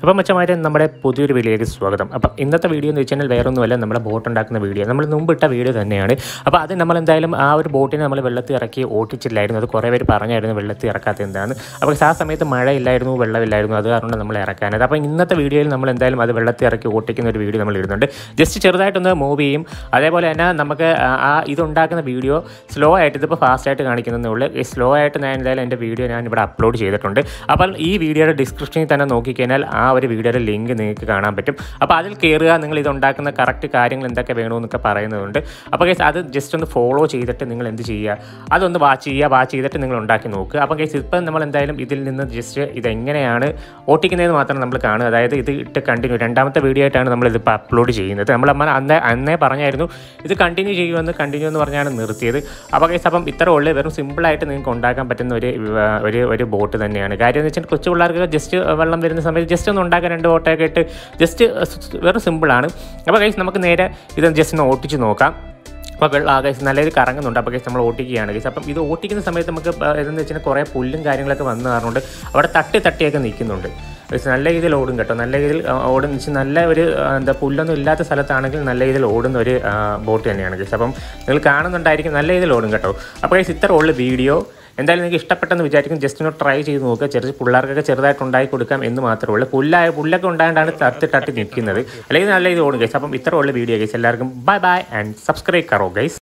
അപ്പോൾ മച്ചമാരെ നമ്മുടെ പുതിയൊരു വീഡിയോയിലേക്ക് സ്വാഗതം. അപ്പോൾ ഇന്നത്തെ വീഡിയോ എന്ന് വെച്ചാൽ വേറെ ഒന്നുമല്ല, നമ്മുടെ ബോട്ട് ഉണ്ടാക്കുന്ന വീഡിയോ. നമ്മൾ മുമ്പിട്ട വീഡിയോ തന്നെയാണ്. അപ്പോൾ അത് നമ്മൾ എന്തായാലും ആ ഒരു ബോട്ടിനെ നമ്മൾ വെള്ളത്തിൽ ഇറക്കി ഓട്ടിച്ചില്ലായിരുന്നു. അത് കുറേ പേര് പറഞ്ഞായിരുന്നു വെള്ളത്തിൽ ഇറക്കാത്ത എന്താണെന്ന്. അപ്പോൾ ആ സമയത്ത് മഴയില്ലായിരുന്നു, വെള്ളമില്ലായിരുന്നു, അത് കാരണം നമ്മൾ ഇറക്കാനത്. അപ്പോൾ ഇന്നത്തെ വീഡിയോയിൽ നമ്മൾ എന്തായാലും അത് വെള്ളത്തിൽ ഇറക്കി ഓട്ടിക്കുന്ന ഒരു വീഡിയോ നമ്മൾ ഇടുന്നുണ്ട്. ജസ്റ്റ് ചെറുതായിട്ടൊന്ന് മൂവ് ചെയ്യും. അതേപോലെ തന്നെ നമുക്ക് ആ ഇതുണ്ടാക്കുന്ന വീഡിയോ സ്ലോ ആയിട്ട്, ഇതിപ്പോൾ ഫാസ്റ്റായിട്ട് കാണിക്കുന്നതേ ഉള്ളൂ. ഈ സ്ലോ ആയിട്ട് ഞാൻ എന്തായാലും എൻ്റെ വീഡിയോ ഞാൻ ഇവിടെ അപ്ലോഡ് ചെയ്തിട്ടുണ്ട്. അപ്പോൾ ഈ വീഡിയോയുടെ ഡിസ്ക്രിപ്ഷനിൽ തന്നെ നോക്കിക്കഴിഞ്ഞാൽ ആ ഒരു വീഡിയോയുടെ ലിങ്ക് നിങ്ങൾക്ക് കാണാൻ പറ്റും. അപ്പോൾ അതിൽ കയറുക, നിങ്ങൾ ഇതുണ്ടാക്കുന്ന കറക്റ്റ് കാര്യങ്ങൾ എന്തൊക്കെ വേണമെന്നൊക്കെ പറയുന്നതുണ്ട്. അപ്പോൾ കേസ് അത് ജസ്റ്റ് ഒന്ന് ഫോളോ ചെയ്തിട്ട് നിങ്ങൾ എന്ത് ചെയ്യുക, അതൊന്ന് വാച്ച് ചെയ്തിട്ട് നിങ്ങൾ ഉണ്ടാക്കി നോക്കുക. അപ്പോൾ കേസ് ഇപ്പം നമ്മൾ എന്തായാലും ഇതിൽ നിന്ന് ജസ്റ്റ് ഇതെങ്ങനെയാണ് ഓട്ടിക്കുന്നതെന്ന് മാത്രം നമ്മൾ കാണുക. അതായത് ഇത് ഇട്ട് കണ്ടിന്യൂ, രണ്ടാമത്തെ വീഡിയോ ആയിട്ടാണ് നമ്മളിതിപ്പോൾ അപ്ലോഡ് ചെയ്യുന്നത്. നമ്മൾ അന്നേ പറഞ്ഞായിരുന്നു ഇത് കണ്ടിന്യൂ എന്ന് പറഞ്ഞാണ് നിർത്തിയത്. അപ്പോൾ കേസ് അപ്പം ഇത്ര ഉള്ളു, വെറും സിമ്പിളായിട്ട് നിങ്ങൾക്ക് ഉണ്ടാക്കാൻ പറ്റുന്ന ഒരു ബോട്ട് തന്നെയാണ്. കാര്യം എന്ന് വെച്ചാൽ കൊച്ചു പിള്ളേർക്ക് ജസ്റ്റ് വെള്ളം വരുന്ന സമയത്ത് ജസ്റ്റ് ഒന്ന് ഉണ്ടാക്കാൻ 2 ബോട്ടൊക്കെ ഇട്ട് ജസ്റ്റ് വെറും സിമ്പിളാണ്. അപ്പോൾ കേസ് നമുക്ക് നേരെ ഇത് ജസ്റ്റ് ഒന്ന് ഓട്ടിച്ച് നോക്കാം. അപ്പോൾ കേസ് നല്ല ഇത് കറങ്ങുന്നുണ്ട്. അപ്പോൾ കേസ് നമ്മൾ ഓട്ടിക്കുകയാണ് കേസ്. അപ്പം ഇത് ഓട്ടിക്കുന്ന സമയത്ത് നമുക്ക് ഇതെന്ന് വെച്ചാൽ കുറേ പുല്ലും കാര്യങ്ങളൊക്കെ വന്ന് കാരണമുണ്ട് അവിടെ തട്ടിയൊക്കെ നിൽക്കുന്നുണ്ട്. നല്ല രീതിയിൽ ഓടും കേട്ടോ, നല്ല രീതിയിൽ ഓടുന്ന വെച്ചാൽ നല്ല ഒരു പുല്ലൊന്നും ഇല്ലാത്ത സ്ഥലത്താണെങ്കിൽ നല്ല രീതിയിൽ ഓടുന്ന ഒരു ബോട്ട് തന്നെയാണ് കേസ്. അപ്പം നിങ്ങൾ കാണുന്നുണ്ടായിരിക്കും, നല്ല രീതിയിൽ ഓടും കേട്ടോ. അപ്പോൾ കേസ് ഇത്ര ഉള്ള വീഡിയോ എന്തായാലും നിങ്ങൾക്ക് ഇഷ്ടപ്പെട്ടെന്ന് വിചാരിക്കും. ജസ്റ്റ് ഒന്ന് ട്രൈ ചെയ്ത് നോക്കുക. പിള്ളേർക്കൊക്കെ ചെറുതായിട്ട് ഉണ്ടാക്കി കൊടുക്കാം എന്ന് മാത്രമേ ഉള്ളൂ. പുല്ലൊക്കെ ഉണ്ടായതുകൊണ്ടാണ് തട്ടി നിൽക്കുന്നത്, അല്ലെങ്കിൽ നല്ല രീതിയിൽ ഓടും കേസ്. അപ്പം ഇത്ര ഉള്ള വീഡിയോ കേസ്. എല്ലാവർക്കും ബൈ ആൻഡ് സബ്സ്ക്രൈബ് കറോ ഗൈസ്.